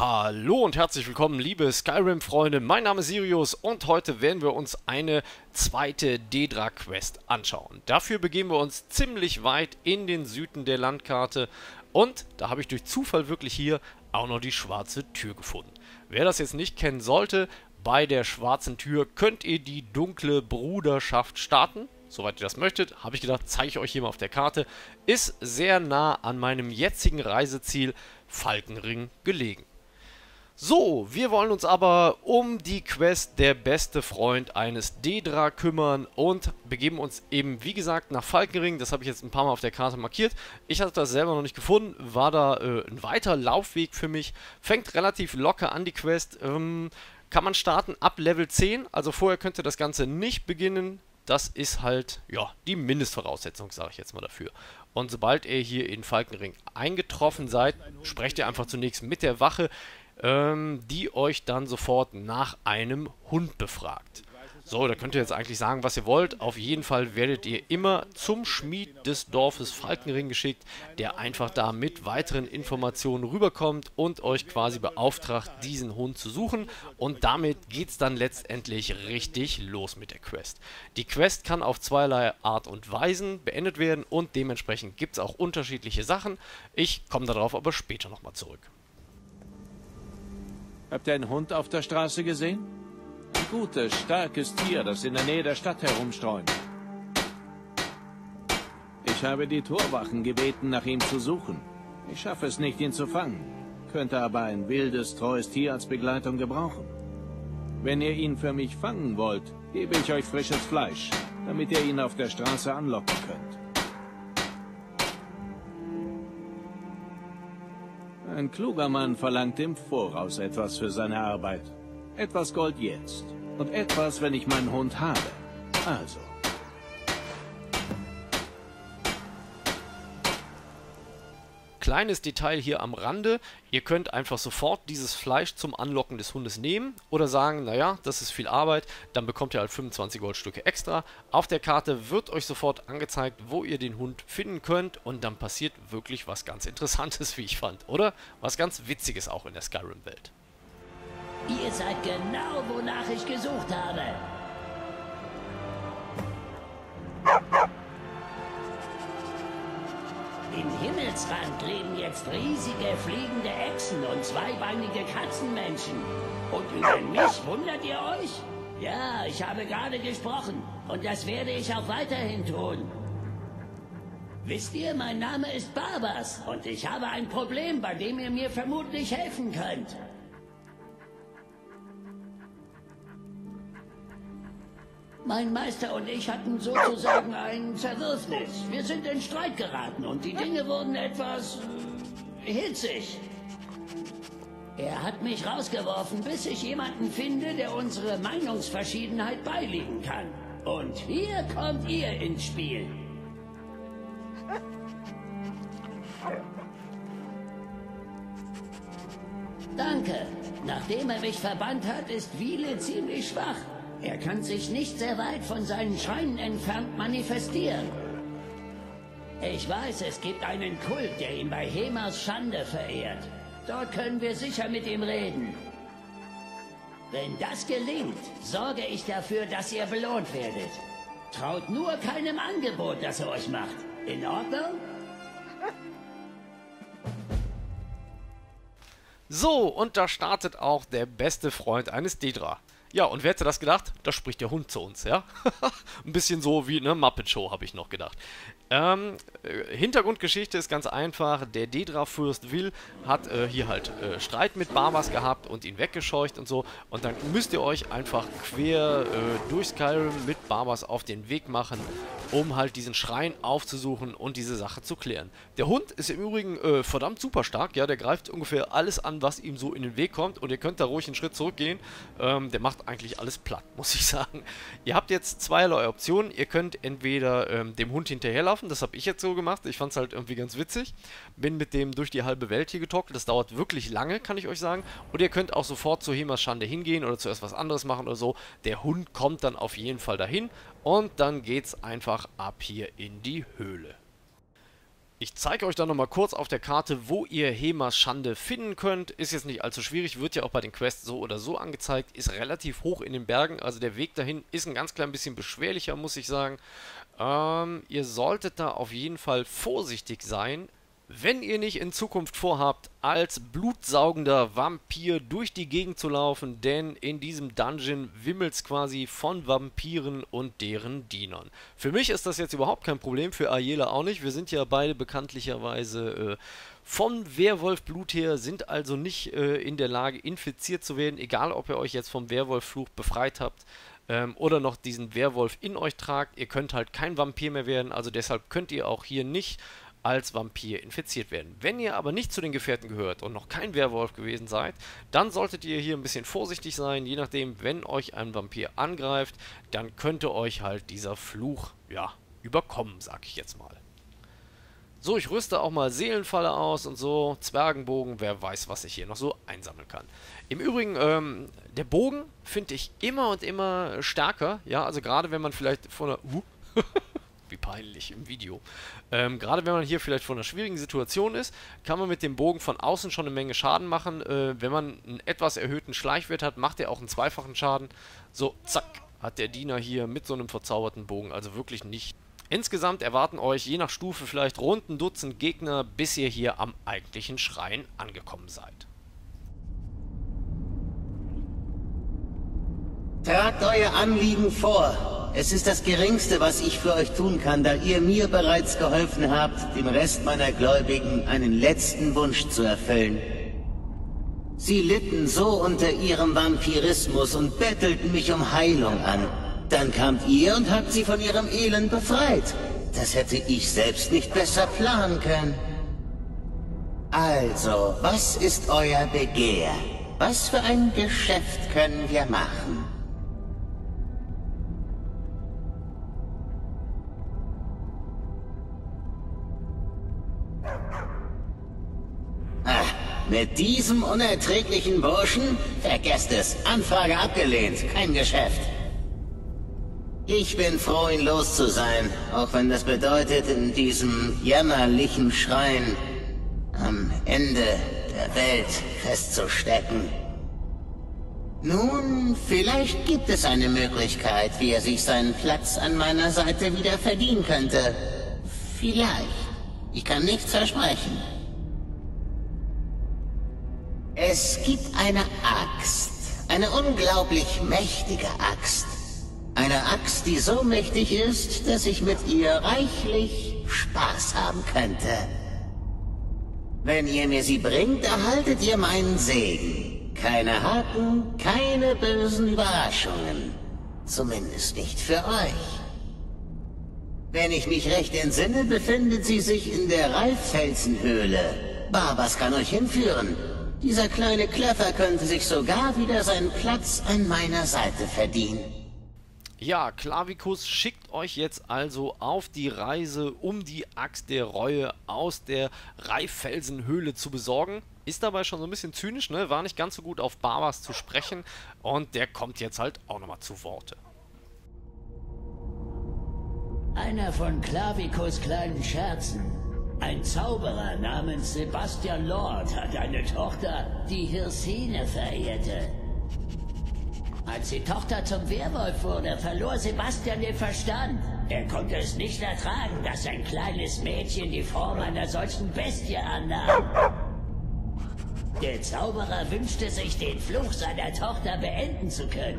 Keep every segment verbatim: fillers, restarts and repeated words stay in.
Hallo und herzlich willkommen, liebe Skyrim-Freunde. Mein Name ist Sirius und heute werden wir uns eine zweite Daedra-Quest anschauen. Dafür begeben wir uns ziemlich weit in den Süden der Landkarte und da habe ich durch Zufall wirklich hier auch noch die schwarze Tür gefunden. Wer das jetzt nicht kennen sollte, bei der schwarzen Tür könnt ihr die dunkle Bruderschaft starten. Soweit ihr das möchtet, habe ich gedacht, zeige ich euch hier mal auf der Karte. Ist sehr nah an meinem jetzigen Reiseziel Falkenring gelegen. So, wir wollen uns aber um die Quest Der beste Freund eines Daedra kümmern und begeben uns eben, wie gesagt, nach Falkenring. Das habe ich jetzt ein paar Mal auf der Karte markiert. Ich hatte das selber noch nicht gefunden, war da äh, ein weiter Laufweg für mich. Fängt relativ locker an die Quest. Ähm, kann man starten ab Level zehn, also vorher könnt ihr das Ganze nicht beginnen. Das ist halt, ja, die Mindestvoraussetzung, sage ich jetzt mal dafür. Und sobald ihr hier in Falkenring eingetroffen seid, sprecht ihr einfach zunächst mit der Wache, ähm, die euch dann sofort nach einem Hund befragt. So, da könnt ihr jetzt eigentlich sagen, was ihr wollt. Auf jeden Fall werdet ihr immer zum Schmied des Dorfes Falkenring geschickt, der einfach da mit weiteren Informationen rüberkommt und euch quasi beauftragt, diesen Hund zu suchen. Und damit geht es dann letztendlich richtig los mit der Quest. Die Quest kann auf zweierlei Art und Weisen beendet werden und dementsprechend gibt es auch unterschiedliche Sachen. Ich komme darauf aber später nochmal zurück. Habt ihr einen Hund auf der Straße gesehen? Ein gutes, starkes Tier, das in der Nähe der Stadt herumstreunt. Ich habe die Torwachen gebeten, nach ihm zu suchen. Ich schaffe es nicht, ihn zu fangen, könnte aber ein wildes, treues Tier als Begleitung gebrauchen. Wenn ihr ihn für mich fangen wollt, gebe ich euch frisches Fleisch, damit ihr ihn auf der Straße anlocken könnt. Ein kluger Mann verlangt im Voraus etwas für seine Arbeit. Etwas Gold jetzt und etwas, wenn ich meinen Hund habe. Also. Kleines Detail hier am Rande, ihr könnt einfach sofort dieses Fleisch zum Anlocken des Hundes nehmen oder sagen, naja, das ist viel Arbeit, dann bekommt ihr halt fünfundzwanzig Goldstücke extra. Auf der Karte wird euch sofort angezeigt, wo ihr den Hund finden könnt und dann passiert wirklich was ganz Interessantes, wie ich fand, oder? Was ganz Witziges auch in der Skyrim-Welt. Ihr seid genau, wonach ich gesucht habe. Im Himmelsrand leben jetzt riesige fliegende Echsen und zweibeinige Katzenmenschen. Und über mich wundert ihr euch? Ja, ich habe gerade gesprochen. Und das werde ich auch weiterhin tun. Wisst ihr, mein Name ist Barbas und ich habe ein Problem, bei dem ihr mir vermutlich helfen könnt. Mein Meister und ich hatten sozusagen ein Zerwürfnis. Wir sind in Streit geraten und die Dinge wurden etwas äh, hitzig. Er hat mich rausgeworfen, bis ich jemanden finde, der unsere Meinungsverschiedenheit beilegen kann. Und hier kommt ihr ins Spiel. Danke. Nachdem er mich verbannt hat, ist Wiele ziemlich schwach. Er kann sich nicht sehr weit von seinen Schreinen entfernt manifestieren. Ich weiß, es gibt einen Kult, der ihn bei Hemers Schande verehrt. Dort können wir sicher mit ihm reden. Wenn das gelingt, sorge ich dafür, dass ihr belohnt werdet. Traut nur keinem Angebot, das er euch macht. In Ordnung? So, und da startet auch der beste Freund eines Daedra. Ja, und wer hätte das gedacht? Da spricht der Hund zu uns, ja? Ein bisschen so wie eine Muppet Show, habe ich noch gedacht. Ähm, äh, Hintergrundgeschichte ist ganz einfach. Der Daedra-Fürst Will hat äh, hier halt äh, Streit mit Barbas gehabt und ihn weggescheucht und so. Und dann müsst ihr euch einfach quer äh, durch Skyrim mit Barbas auf den Weg machen, um halt diesen Schrein aufzusuchen und diese Sache zu klären. Der Hund ist im Übrigen äh, verdammt super stark, ja, der greift ungefähr alles an, was ihm so in den Weg kommt und ihr könnt da ruhig einen Schritt zurückgehen. Ähm, der macht eigentlich alles platt, muss ich sagen. Ihr habt jetzt zweierlei Optionen. Ihr könnt entweder ähm, dem Hund hinterherlaufen, das habe ich jetzt so gemacht, ich fand es halt irgendwie ganz witzig. Bin mit dem durch die halbe Welt hier getockelt, das dauert wirklich lange, kann ich euch sagen. Und ihr könnt auch sofort zu Hemers Schande hingehen oder zuerst was anderes machen oder so. Der Hund kommt dann auf jeden Fall dahin und dann geht's einfach ab hier in die Höhle. Ich zeige euch dann nochmal kurz auf der Karte, wo ihr Hemas Schande finden könnt. Ist jetzt nicht allzu schwierig, wird ja auch bei den Quests so oder so angezeigt. Ist relativ hoch in den Bergen, also der Weg dahin ist ein ganz klein bisschen beschwerlicher, muss ich sagen. Ähm, ihr solltet da auf jeden Fall vorsichtig sein. Wenn ihr nicht in Zukunft vorhabt, als blutsaugender Vampir durch die Gegend zu laufen, denn in diesem Dungeon wimmelt es quasi von Vampiren und deren Dienern. Für mich ist das jetzt überhaupt kein Problem, für Ayela auch nicht. Wir sind ja beide bekanntlicherweise äh, von Werwolf-Blut her, sind also nicht äh, in der Lage, infiziert zu werden, egal ob ihr euch jetzt vom Werwolf-Fluch befreit habt ähm, oder noch diesen Werwolf in euch tragt. Ihr könnt halt kein Vampir mehr werden, also deshalb könnt ihr auch hier nicht als Vampir infiziert werden. Wenn ihr aber nicht zu den Gefährten gehört und noch kein Werwolf gewesen seid, dann solltet ihr hier ein bisschen vorsichtig sein, je nachdem, wenn euch ein Vampir angreift, dann könnte euch halt dieser Fluch, ja, überkommen, sag ich jetzt mal. So, ich rüste auch mal Seelenfalle aus und so, Zwergenbogen, wer weiß, was ich hier noch so einsammeln kann. Im Übrigen, ähm, der Bogen finde ich immer und immer stärker, ja, also gerade wenn man vielleicht von einer... Uh, wie peinlich im Video. Ähm, gerade wenn man hier vielleicht vor einer schwierigen Situation ist, kann man mit dem Bogen von außen schon eine Menge Schaden machen. Äh, wenn man einen etwas erhöhten Schleichwert hat, macht er auch einen zweifachen Schaden. So, zack, hat der Diener hier mit so einem verzauberten Bogen, also wirklich nicht. Insgesamt erwarten euch je nach Stufe vielleicht rund ein Dutzend Gegner, bis ihr hier am eigentlichen Schrein angekommen seid. Tragt euer Anliegen vor. Es ist das Geringste, was ich für euch tun kann, da ihr mir bereits geholfen habt, dem Rest meiner Gläubigen einen letzten Wunsch zu erfüllen. Sie litten so unter ihrem Vampirismus und bettelten mich um Heilung an. Dann kamt ihr und habt sie von ihrem Elend befreit. Das hätte ich selbst nicht besser planen können. Also, was ist euer Begehr? Was für ein Geschäft können wir machen? Mit diesem unerträglichen Burschen? Vergesst es. Anfrage abgelehnt. Kein Geschäft. Ich bin froh, ihn los zu sein, auch wenn das bedeutet, in diesem jämmerlichen Schrein am Ende der Welt festzustecken. Nun, vielleicht gibt es eine Möglichkeit, wie er sich seinen Platz an meiner Seite wieder verdienen könnte. Vielleicht. Ich kann nichts versprechen. Es gibt eine Axt. Eine unglaublich mächtige Axt. Eine Axt, die so mächtig ist, dass ich mit ihr reichlich Spaß haben könnte. Wenn ihr mir sie bringt, erhaltet ihr meinen Segen. Keine Haken, keine bösen Überraschungen. Zumindest nicht für euch. Wenn ich mich recht entsinne, befindet sie sich in der Reiffelsenhöhle. Barbas kann euch hinführen. Dieser kleine Kleffer könnte sich sogar wieder seinen Platz an meiner Seite verdienen. Ja, Clavicus schickt euch jetzt also auf die Reise, um die Axt der Reue aus der Reiffelsenhöhle zu besorgen. Ist dabei schon so ein bisschen zynisch, ne? War nicht ganz so gut auf Barbas zu sprechen und der kommt jetzt halt auch nochmal zu Worte. Einer von Clavicus' kleinen Scherzen. Ein Zauberer namens Sebastian Lord hat eine Tochter, die Hirsine verehrte. Als die Tochter zum Werwolf wurde, verlor Sebastian den Verstand. Er konnte es nicht ertragen, dass ein kleines Mädchen die Form einer solchen Bestie annahm. Der Zauberer wünschte sich, den Fluch seiner Tochter beenden zu können.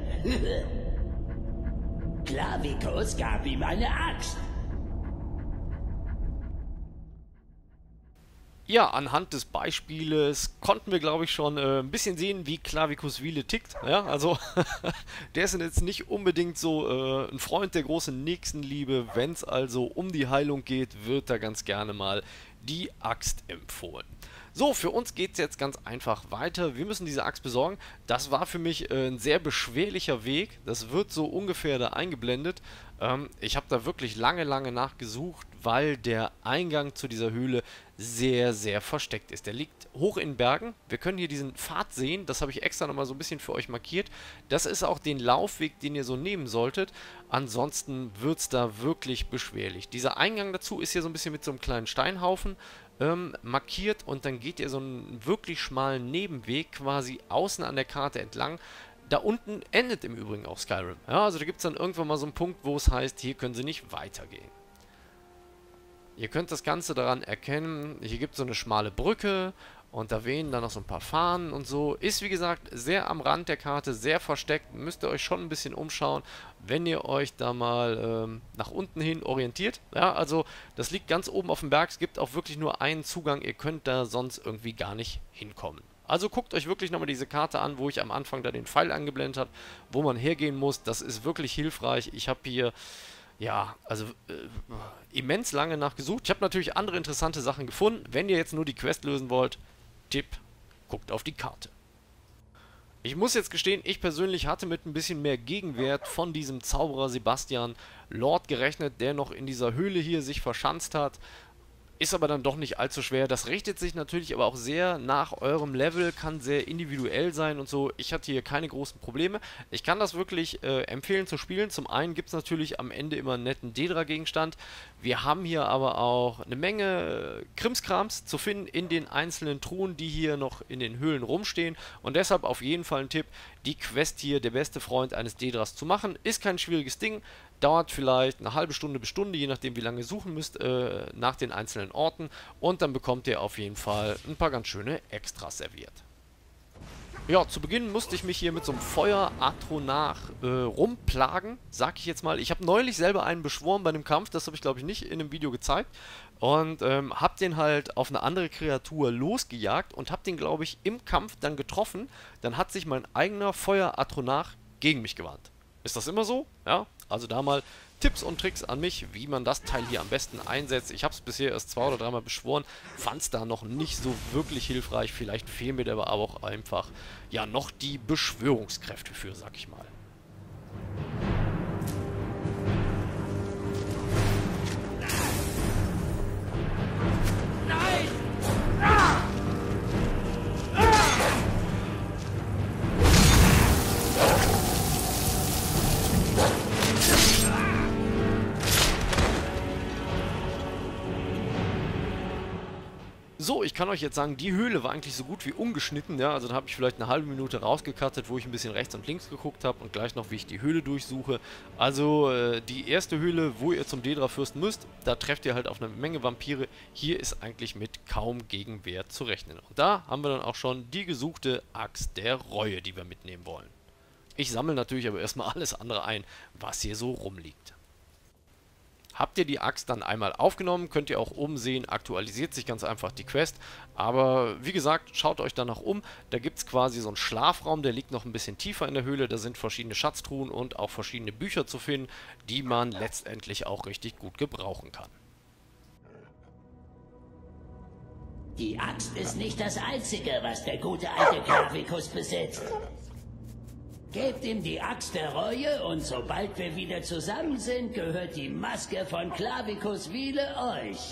Clavicus gab ihm eine Axt. Ja, anhand des Beispieles konnten wir, glaube ich, schon äh, ein bisschen sehen, wie Clavicus Wille tickt. Ja, also der ist jetzt nicht unbedingt so äh, ein Freund der großen Nächstenliebe. Wenn es also um die Heilung geht, wird da ganz gerne mal die Axt empfohlen. So, für uns geht es jetzt ganz einfach weiter. Wir müssen diese Axt besorgen. Das war für mich äh, ein sehr beschwerlicher Weg. Das wird so ungefähr da eingeblendet. Ähm, ich habe da wirklich lange, lange nachgesucht, weil der Eingang zu dieser Höhle sehr, sehr versteckt ist. Der liegt hoch in den Bergen. Wir können hier diesen Pfad sehen. Das habe ich extra nochmal so ein bisschen für euch markiert. Das ist auch den Laufweg, den ihr so nehmen solltet. Ansonsten wird es da wirklich beschwerlich. Dieser Eingang dazu ist hier so ein bisschen mit so einem kleinen Steinhaufen ähm, markiert. Und dann geht ihr so einen wirklich schmalen Nebenweg quasi außen an der Karte entlang. Da unten endet im Übrigen auch Skyrim. Ja, also da gibt es dann irgendwann mal so einen Punkt, wo es heißt, hier können sie nicht weitergehen. Ihr könnt das Ganze daran erkennen, hier gibt es so eine schmale Brücke und da wehen dann noch so ein paar Fahnen und so. Ist wie gesagt sehr am Rand der Karte, sehr versteckt, müsst ihr euch schon ein bisschen umschauen, wenn ihr euch da mal ähm, nach unten hin orientiert. Ja, also das liegt ganz oben auf dem Berg, es gibt auch wirklich nur einen Zugang, ihr könnt da sonst irgendwie gar nicht hinkommen. Also guckt euch wirklich nochmal diese Karte an, wo ich am Anfang da den Pfeil angeblendet habe, wo man hergehen muss. Das ist wirklich hilfreich. Ich habe hier, ja, also äh, immens lange nachgesucht. Ich habe natürlich andere interessante Sachen gefunden. Wenn ihr jetzt nur die Quest lösen wollt, Tipp, guckt auf die Karte. Ich muss jetzt gestehen, ich persönlich hatte mit ein bisschen mehr Gegenwert von diesem Zauberer Sebastian Lord gerechnet, der noch in dieser Höhle hier sich verschanzt hat. Ist aber dann doch nicht allzu schwer. Das richtet sich natürlich aber auch sehr nach eurem Level, kann sehr individuell sein und so. Ich hatte hier keine großen Probleme. Ich kann das wirklich äh, empfehlen zu spielen. Zum einen gibt es natürlich am Ende immer einen netten Dedra-Gegenstand. Wir haben hier aber auch eine Menge äh, Krimskrams zu finden in den einzelnen Truhen, die hier noch in den Höhlen rumstehen. Und deshalb auf jeden Fall ein Tipp, die Quest hier, der beste Freund eines Dedras zu machen. Ist kein schwieriges Ding. Dauert vielleicht eine halbe Stunde bis Stunde, je nachdem wie lange ihr suchen müsst, äh, nach den einzelnen Orten. Und dann bekommt ihr auf jeden Fall ein paar ganz schöne Extras serviert. Ja, zu Beginn musste ich mich hier mit so einem Feuer-Atronach äh, rumplagen, sag ich jetzt mal. Ich habe neulich selber einen beschworen bei einem Kampf, das habe ich glaube ich nicht in einem Video gezeigt. Und ähm, habe den halt auf eine andere Kreatur losgejagt und habe den glaube ich im Kampf dann getroffen. Dann hat sich mein eigener Feuer-Atronach gegen mich gewandt. Ist das immer so? Ja, also da mal Tipps und Tricks an mich, wie man das Teil hier am besten einsetzt. Ich habe es bisher erst zwei oder dreimal beschworen, fand es da noch nicht so wirklich hilfreich. Vielleicht fehlen mir da aber auch einfach ja noch die Beschwörungskräfte für, sag ich mal. Nein! Ah! So, ich kann euch jetzt sagen, die Höhle war eigentlich so gut wie ungeschnitten, ja, also da habe ich vielleicht eine halbe Minute rausgekattet, wo ich ein bisschen rechts und links geguckt habe und gleich noch, wie ich die Höhle durchsuche. Also, äh, die erste Höhle, wo ihr zum Dedra-Fürsten müsst, da trefft ihr halt auf eine Menge Vampire. Hier ist eigentlich mit kaum Gegenwehr zu rechnen. Und da haben wir dann auch schon die gesuchte Axt der Reue, die wir mitnehmen wollen. Ich sammle natürlich aber erstmal alles andere ein, was hier so rumliegt. Habt ihr die Axt dann einmal aufgenommen, könnt ihr auch oben sehen, aktualisiert sich ganz einfach die Quest. Aber wie gesagt, schaut euch danach um. Da gibt es quasi so einen Schlafraum, der liegt noch ein bisschen tiefer in der Höhle. Da sind verschiedene Schatztruhen und auch verschiedene Bücher zu finden, die man letztendlich auch richtig gut gebrauchen kann. Die Axt ist nicht das Einzige, was der gute alte Clavikus besitzt. Gebt ihm die Axt der Reue und sobald wir wieder zusammen sind, gehört die Maske von Clavikus Wiele euch.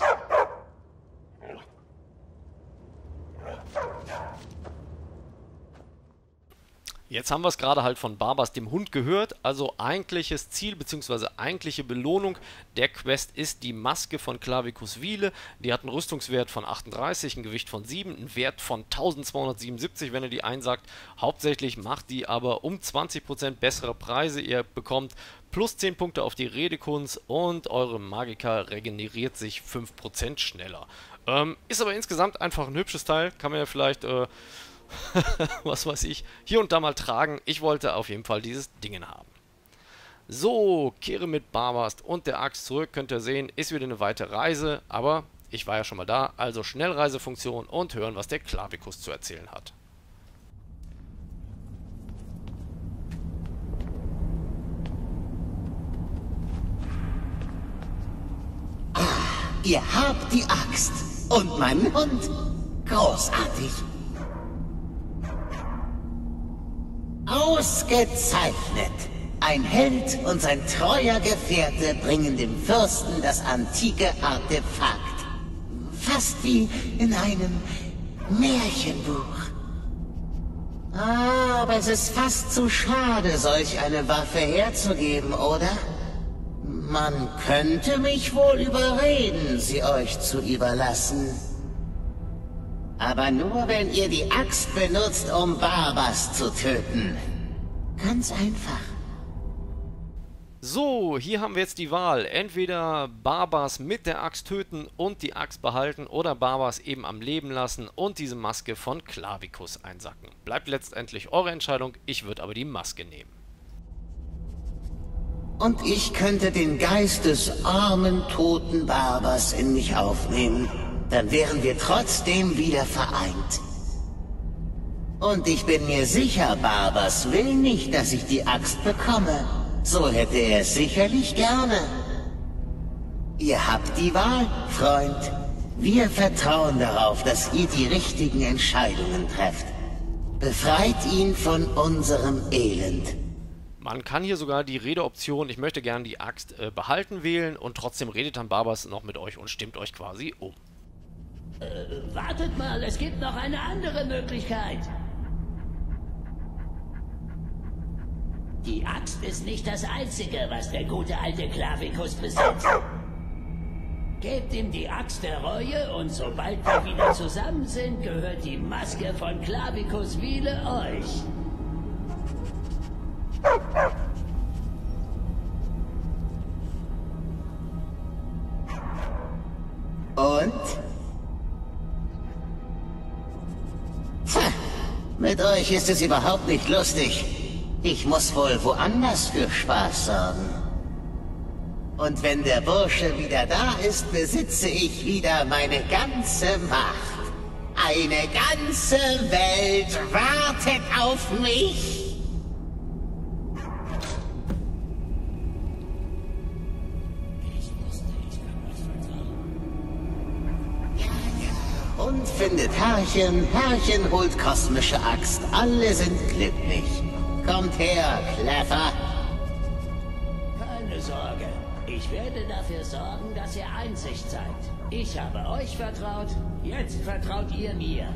Jetzt haben wir es gerade halt von Barbas dem Hund gehört, also eigentliches Ziel bzw. eigentliche Belohnung der Quest ist die Maske von Clavikus Wiele. Die hat einen Rüstungswert von achtunddreißig, ein Gewicht von sieben, einen Wert von eintausendzweihundertsiebenundsiebzig, wenn ihr die einsagt. Hauptsächlich macht die aber um zwanzig Prozent bessere Preise. Ihr bekommt plus zehn Punkte auf die Redekunst und eure Magika regeneriert sich fünf Prozent schneller. Ähm, ist aber insgesamt einfach ein hübsches Teil, kann man ja vielleicht... Äh, was weiß ich, hier und da mal tragen. Ich wollte auf jeden Fall dieses Ding haben. So, kehre mit Barbast und der Axt zurück, könnt ihr sehen, ist wieder eine weite Reise, aber ich war ja schon mal da, also Schnellreisefunktion und hören, was der Clavikus zu erzählen hat. Ah, ihr habt die Axt und meinen Hund. Großartig. Ausgezeichnet. Ein Held und sein treuer Gefährte bringen dem Fürsten das antike Artefakt. Fast wie in einem Märchenbuch. Ah, aber es ist fast zu schade, solch eine Waffe herzugeben, oder? Man könnte mich wohl überreden, sie euch zu überlassen. Aber nur, wenn ihr die Axt benutzt, um Barbas zu töten. Ganz einfach. So, hier haben wir jetzt die Wahl. Entweder Barbas mit der Axt töten und die Axt behalten oder Barbas eben am Leben lassen und diese Maske von Clavicus einsacken. Bleibt letztendlich eure Entscheidung, ich würde aber die Maske nehmen. Und ich könnte den Geist des armen, toten Barbas in mich aufnehmen. Dann wären wir trotzdem wieder vereint. Und ich bin mir sicher, Barbas will nicht, dass ich die Axt bekomme. So hätte er es sicherlich gerne. Ihr habt die Wahl, Freund. Wir vertrauen darauf, dass ihr die richtigen Entscheidungen trefft. Befreit ihn von unserem Elend. Man kann hier sogar die Redeoption, ich möchte gerne die Axt äh, behalten, wählen und trotzdem redet dann Barbas noch mit euch und stimmt euch quasi um. Äh, wartet mal, es gibt noch eine andere Möglichkeit. Die Axt ist nicht das Einzige, was der gute alte Clavicus besitzt. Gebt ihm die Axt der Reue und sobald wir wieder zusammen sind, gehört die Maske von Clavicus Wiele euch. Und? Tja, mit euch ist es überhaupt nicht lustig. Ich muss wohl woanders für Spaß sorgen. Und wenn der Bursche wieder da ist, besitze ich wieder meine ganze Macht. Eine ganze Welt wartet auf mich. Und findet Herrchen, Herrchen holt kosmische Axt, alle sind glücklich. Kommt her, Clever. Keine Sorge, ich werde dafür sorgen, dass ihr Einsicht zeigt. Ich habe euch vertraut, jetzt vertraut ihr mir.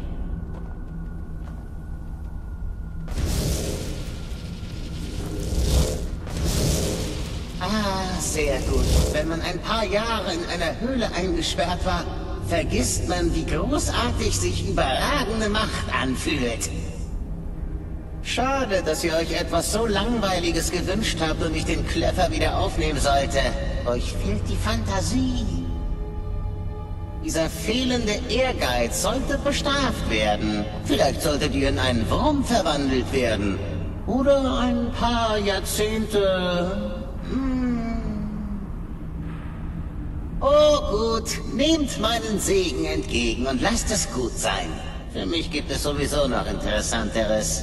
Ah, sehr gut. Wenn man ein paar Jahre in einer Höhle eingesperrt war, vergisst man, wie großartig sich überragende Macht anfühlt. Schade, dass ihr euch etwas so Langweiliges gewünscht habt und ich den Clever wieder aufnehmen sollte. Euch fehlt die Fantasie. Dieser fehlende Ehrgeiz sollte bestraft werden. Vielleicht solltet ihr in einen Wurm verwandelt werden. Oder ein paar Jahrzehnte... Hm. Oh gut, nehmt meinen Segen entgegen und lasst es gut sein. Für mich gibt es sowieso noch Interessanteres.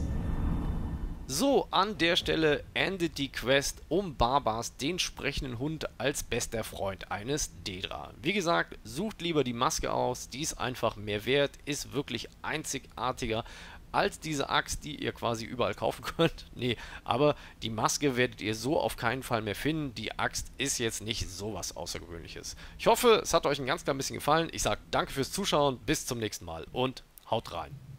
So, an der Stelle endet die Quest um Barbas, den sprechenden Hund, als bester Freund eines Daedra. Wie gesagt, sucht lieber die Maske aus, die ist einfach mehr wert, ist wirklich einzigartiger als diese Axt, die ihr quasi überall kaufen könnt. Nee, aber die Maske werdet ihr so auf keinen Fall mehr finden. Die Axt ist jetzt nicht so was Außergewöhnliches. Ich hoffe, es hat euch ein ganz klein bisschen gefallen. Ich sage danke fürs Zuschauen, bis zum nächsten Mal und haut rein.